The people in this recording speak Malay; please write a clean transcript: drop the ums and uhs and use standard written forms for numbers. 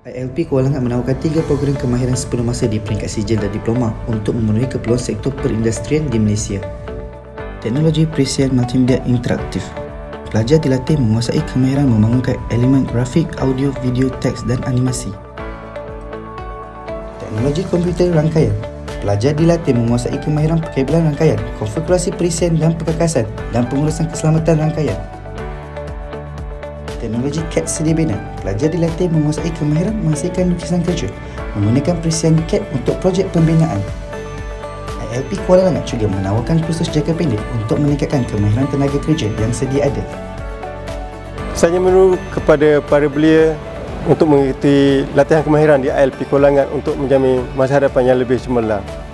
ILP Kuala Langat menawarkan 3 program kemahiran sepenuh masa di peringkat sijil dan diploma untuk memenuhi keperluan sektor perindustrian di Malaysia. Teknologi Perisian Multimedia Interaktif. Pelajar dilatih menguasai kemahiran membangunkan elemen grafik, audio, video, teks dan animasi. Teknologi komputer rangkaian. Pelajar dilatih menguasai kemahiran perkabelan rangkaian, konfigurasi perisian dan perkakasan dan pengurusan keselamatan rangkaian. Teknologi CAD sedia bina. Pelajar dilatih menguasai kemahiran menghasilkan lukisan kerja menggunakan perisian CAD untuk projek pembinaan. ILP Kuala Langat juga menawarkan kursus jangka pendek untuk meningkatkan kemahiran tenaga kerja yang sedia ada. Saya menyeru kepada para belia untuk mengikuti latihan kemahiran di ILP Kuala Langat untuk menjamin masa hadapan yang lebih cemerlang.